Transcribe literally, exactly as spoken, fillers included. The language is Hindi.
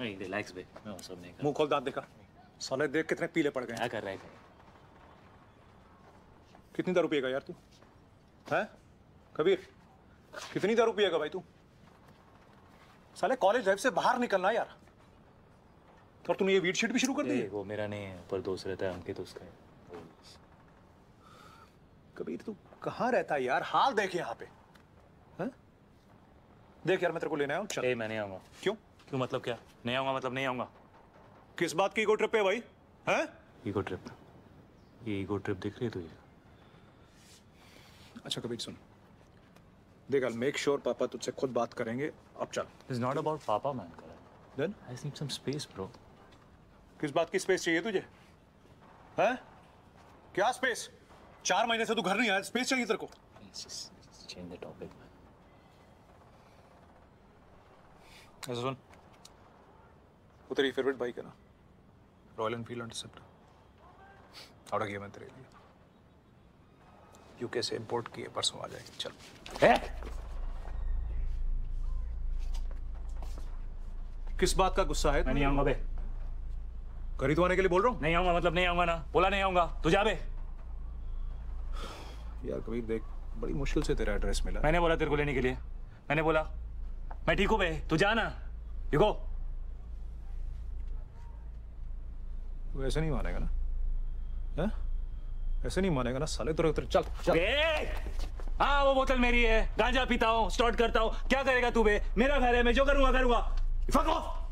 नहीं रिलैक्स बे, मैं वो सब नहीं कर। मुंह खोल, दांत दिखा। साले देख कितने पीले पड़ गए। क्या कर रहे थे? कितनी दारू पिएगा यार तू? हैं कबीर, कितनी दारू पिएगा भाई तू? साले कॉलेज लाइफ से बाहर निकलना यार। तो तूने ये वीड शीट भी शुरू कर दी? वो मेरा नहीं है, पर दोस्त रहता है अंकित, उसका है। कबीर तू कहाँ रहता है यार? हाल देख यहाँ पे। हैं? देख यार मैं तेरे को लेने आया हूँ, चल। ए, मैं नहीं आऊंगा। क्यों? क्यों मतलब क्या? नहीं आऊंगा मतलब नहीं आऊंगा। किस बात की ईगो ट्रिप पे भाई? हैं? Ego trip? ये ईगो ट्रिप दिख रही है तुझे? अच्छा कबीर सुन, देख I'll make sure पापा तुझसे खुद बात करेंगे। अब चल। It's not about पापा man, Then? I just need some space, bro. किस बात की स्पेस चाहिए तुझे? हैं? क्या स्पेस? चार महीने से तू घर नहीं आया, स्पेस चाहिए तेरे को? Let's just, just change the topic, man. ऐसा सुन, वो तेरी फेवरेट बाइक है ना, रॉयल एनफील्ड इंटरसेप्टर, ऑर्डर किया मैं तेरे लिए। यूके से इंपोर्ट किए, परसों आ जाएगी। चल। ए? किस बात का गुस्सा है? मैं नहीं आऊंगा बे। खरीदवाने के लिए बोल रहा हूँ। नहीं आऊंगा मतलब नहीं आऊंगा ना, बोला नहीं आऊंगा। तू जा बे। यार कबीर देख, बड़ी मुश्किल से तेरा एड्रेस मिला। मैंने बोला तेरे को लेने के लिए, मैंने बोला मैं ठीक हूँ बे, तू जा ना। You go. तू ऐसे नहीं मानेगा ना? हैं? ऐसे नहीं मानेगा ना साले। तेरे तेरे चल चल। हाँ वो बोतल मेरी है, गांजा पीता हूँ, स्टार्ट करता हूँ, क्या करेगा तू बे? मेरा घर है, मैं जो करूंगा करूंगा। Fuck of.